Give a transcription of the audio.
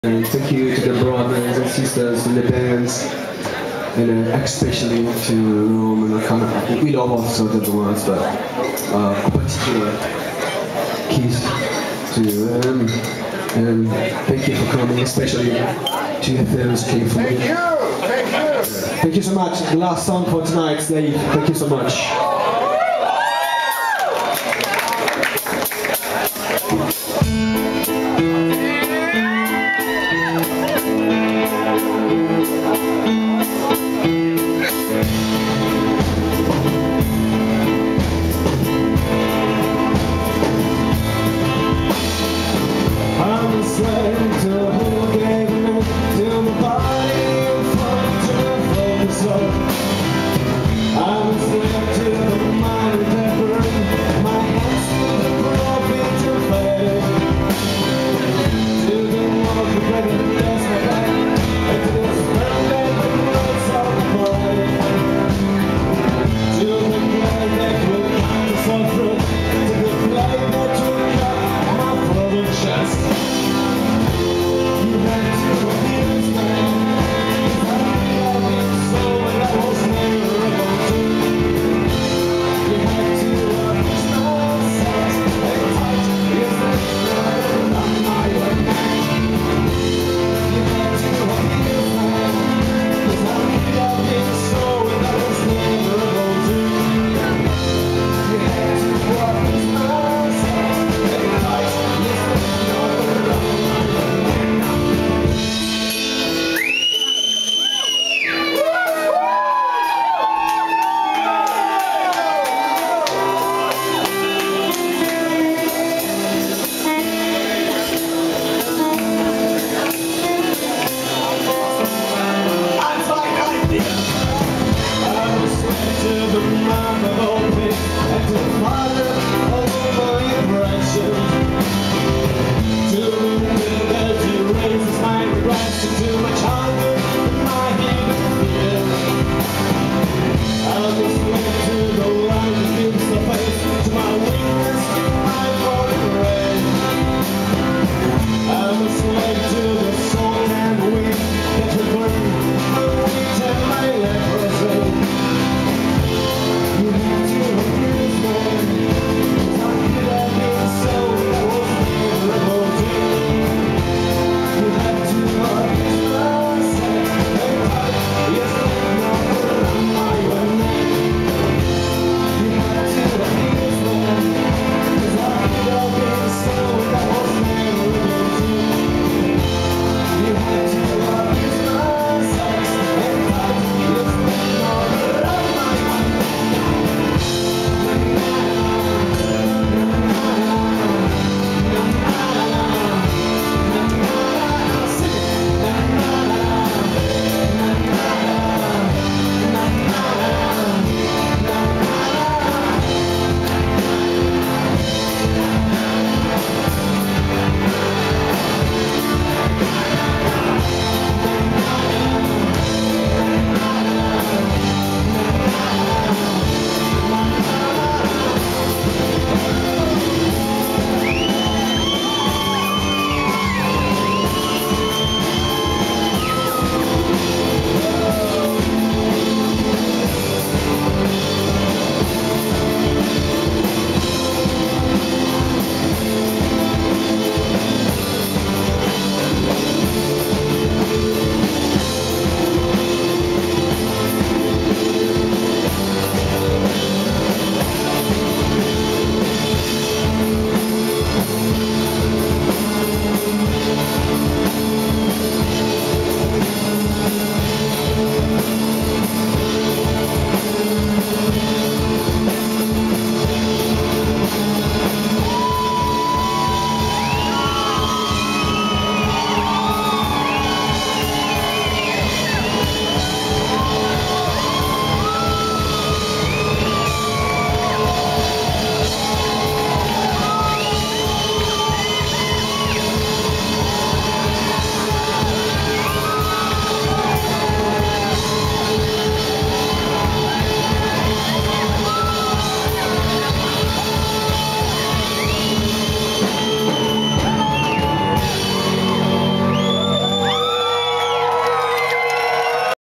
And thank you to the brothers and sisters in the bands, and especially to Roman and Akana. We love also the ones, but particular keys to them. And thank you for coming, especially to your parents came from me. Thank you! Thank you! Thank you so much. The last song for tonight, Dave. Thank you so much.